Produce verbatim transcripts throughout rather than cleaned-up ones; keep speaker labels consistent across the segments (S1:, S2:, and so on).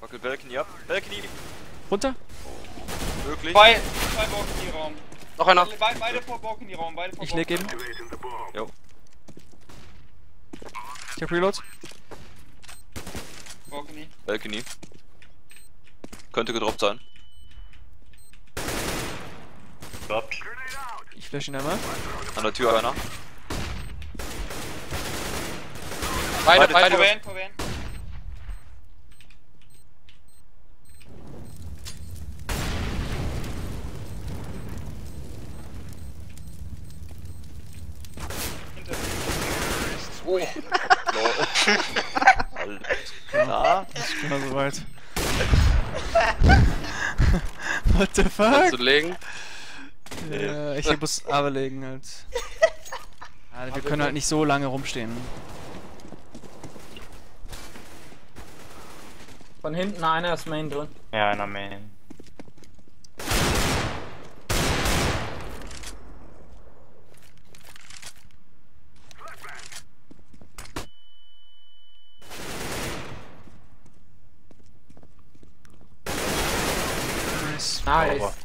S1: Wackelt Balcony ab. Balcony!
S2: Runter?
S1: Oh. Möglich.
S3: Zwei, zwei Balcony-Raum.
S4: Noch einer.
S3: Beide, beide vor Balcony-Raum, beide vor
S2: Ich leg eben.
S1: Jo.
S2: Ich hab Reload.
S3: Balcony.
S1: Balcony. Könnte gedroppt sein.
S5: Droppt.
S2: Ich flash ihn einmal.
S1: An der Tür einer.
S4: Beide,
S1: Beide,
S4: beide.
S3: Vor Van, vor Van.
S4: Oh.
S1: Alles klar.
S2: Ich bin mal so weit. What the fuck?
S4: Kannst du legen?
S2: Ja, ich muss aber legen halt. Ja, wir können halt nicht so lange rumstehen.
S6: Von hinten einer ist Main drin.
S5: Ja, einer Main.
S2: Nice.
S6: Nice.
S5: Sauber.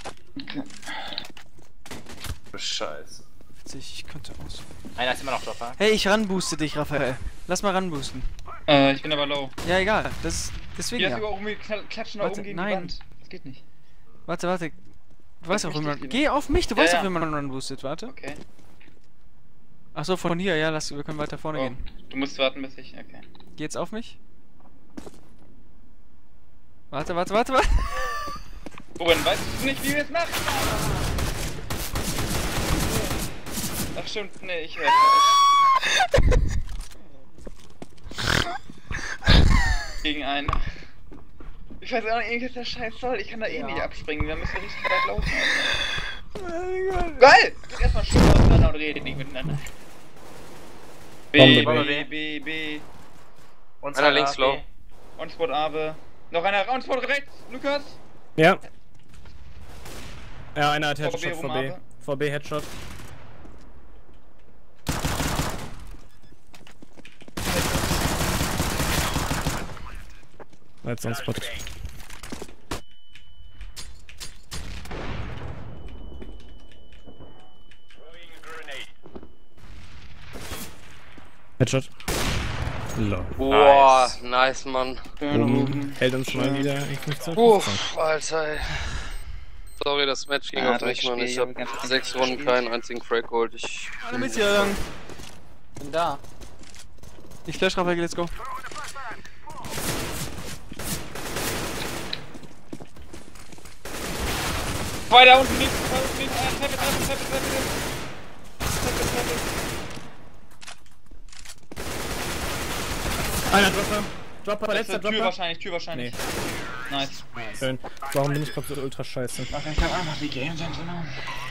S5: Scheiße.
S2: Witzig, ich könnte aus.
S4: Einer ist immer noch Dropper.
S2: Hey, ich ranbooste dich, Raphael. Lass mal ranboosten.
S3: Äh, ich bin aber low.
S2: Ja, egal. Das deswegen
S3: Hier ist
S2: ja.
S3: über irgendwie knall- klatschen da
S2: Warte,
S3: oben gegen
S2: nein.
S3: die Wand. Das geht nicht.
S2: Warte, warte. Du weißt auch,
S3: mich
S2: wie man.
S3: nicht,
S2: Geh auf mich, du
S3: Ja,
S2: weißt
S3: ja.
S2: auch, wie man ranboostet. Warte.
S3: Okay.
S2: Achso, von hier, ja, lass, wir können weiter vorne
S3: Oh,
S2: gehen.
S3: du musst warten bis ich. Okay.
S2: Geh jetzt auf mich. Warte, warte, warte, warte.
S3: Ruben, weißt du nicht, wie wir es machen? Ach stimmt, nee, ich höre falsch. Gegen einen. Ich weiß auch nicht, irgendwie ist der Scheiß soll. Ich kann da eh
S6: Ja.
S3: nicht abspringen. Wir müssen richtig weit laufen. Geil! Geht erstmal schön auseinander und redet nicht miteinander. B,
S5: Bombe,
S3: B, B, B.
S5: Und
S4: Einer links low.
S3: On-Spot Awe. Noch einer On-Spot rechts. Lukas.
S7: Ja. Ja, einer hat
S3: Vor B,
S7: Headshot vor B.
S3: Romabe.
S7: Vor B Headshot. Jetzt on Spot. Headshot. Lol.
S4: Boah, nice, Mann.
S7: Oben hält uns mal wieder in fünfzehn.
S4: Uff, Alter. Ey. Sorry, das Match ging
S3: Ah,
S4: auf mich, Mann. Ich
S3: Dreckspiel,
S4: hab
S3: ganz
S4: sechs
S3: Dreckspiel.
S4: Runden keinen einzigen Frag geholt. Ich.
S2: Alle mit hier lang.
S6: Bin da.
S2: Ich flash Raphael, let's go.
S3: Zwei da unten links, zwei unten links, einer Treppe, Treppe, Treppe, Treppe, Treppe, Treppe.
S7: Einer Dropper. Dropper,
S3: Das
S7: letzter
S3: ist Tür
S7: Dropper.
S3: wahrscheinlich, Tür wahrscheinlich. Nice.
S7: Schön. Warum bin ich gerade so ultra scheiße?
S3: Ich hab einfach die Games genommen.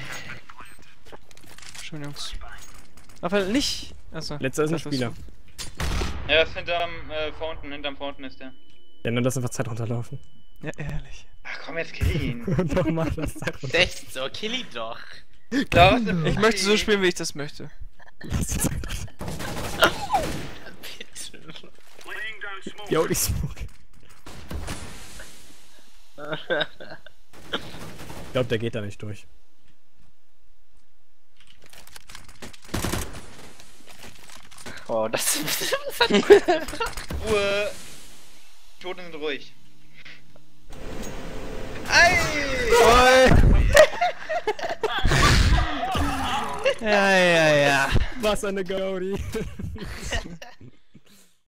S2: Schön, Jungs. Raphael, nicht. Achso.
S7: Letzter ist ein
S2: das
S7: Spieler.
S3: Ja, ist hinterm äh, Fountain, hinterm Fountain ist der.
S7: Ja, nur lass einfach Zeit runterlaufen.
S2: Ja, ehrlich.
S3: Ach komm, jetzt kill ihn.
S7: Und nochmal das Zeit runter.
S4: Echt so, kill ihn doch.
S3: Da ist der
S2: Ich möchte so spielen, wie ich das möchte.
S7: Lass die Zeit runter. Yo, die Smoke. Ich glaub, der geht da nicht durch.
S4: Oh, das ist.
S3: Ruhe. Toten sind ruhig. Ei!
S2: Ja, ja, ja.
S7: Was eine Gaudi.